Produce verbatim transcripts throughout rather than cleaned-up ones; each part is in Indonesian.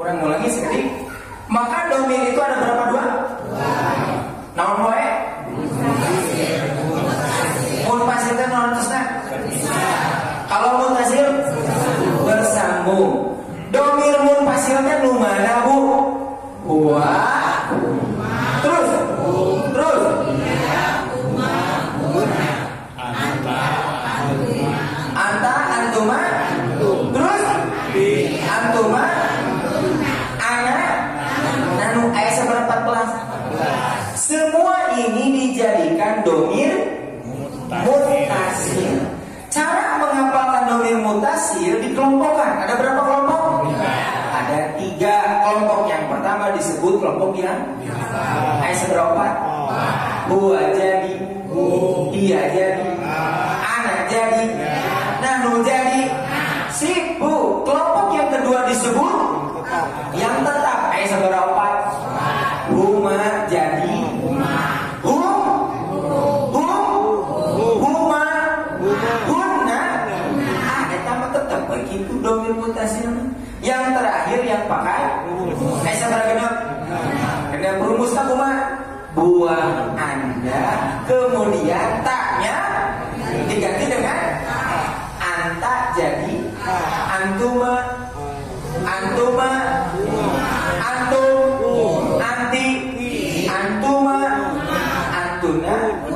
Orang ngulangi sekali. Maka domir itu ada berapa dua? Naon poe? Munfasil teh naon terusna? Kalau mutasil bersambung. Domir munfasil teh nu mana Bu? Huwa. Terus. Terus. Anta, antuma. Terus. Antuma. Ana. Nanu ayat seberempat belas. Semua ini dijadikan domir mutasil. Cara menghafalkan domir mutasil dikelompokkan. Ada berapa kelompok? Ada tiga kelompok. Yang pertama disebut kelompok yang ayat seberapa? Huwa jadi, dia jadi, ana jadi, nanu jadi. Sip Bu. Kelompok yang kedua disebut yang tetap ayat seberapa? Huma jadi, hum, hum, huma, hunna. Ah, eta mah tetap begitu domir mutasil. Yang terakhir yang pakai ayat seberapa? Kena berumus kumaha? Buang Anda, kemudian taknya diganti dengan anta jadi antuma, antuma, antum, anti, antuma, antuna.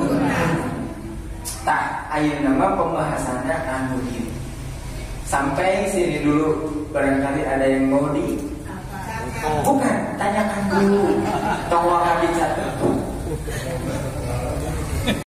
Tak, ayo nama pembahasannya anu ini. Sampai sini dulu, barangkali ada yang mau di bukan, tanyakan dulu.